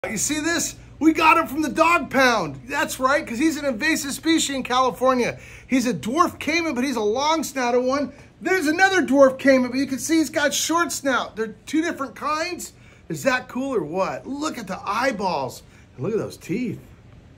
You see this? We got him from the dog pound. That's right, because he's an invasive species in California. He's a dwarf caiman, but he's a long-snouted one. There's another dwarf caiman, but you can see he's got short snout. They're two different kinds. Is that cool or what? Look at the eyeballs. And look at those teeth.